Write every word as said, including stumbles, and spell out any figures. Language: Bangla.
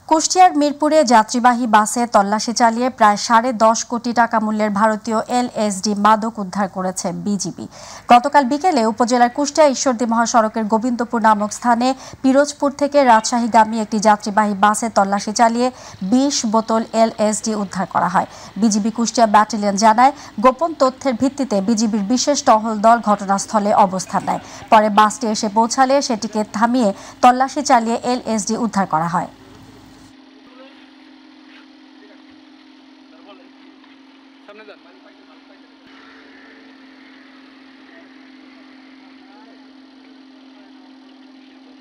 কুষ্টিয়ার মিরপুরে যাত্রীবাহী বাসে তল্লাশি চালিয়ে প্রায় সাড়ে দশ কোটি টাকা মূল্যের ভারতীয় এলএসডি মাদক উদ্ধার করেছে বিজিবি। গতকাল বিকেলে উপজেলার কুষ্টিয়া ঈশ্বরদী মহাসড়কের গোবিন্দপুর নামক স্থানে পিরোজপুর থেকে রাজশাহীগামী একটি যাত্রীবাহী বাসে তল্লাশি চালিয়ে বিশ বোতল এলএসডি উদ্ধার করা হয়। বিজিবি কুষ্টিয়া ব্যাটালিয়ন জানায়, গোপন তথ্যের ভিত্তিতে বিজিবির বিশেষ টহল দল ঘটনাস্থলে অবস্থান নেয়। পরে বাসটি এসে পৌঁছালে সেটিকে থামিয়ে তল্লাশি চালিয়ে এলএসডি উদ্ধার করা হয়।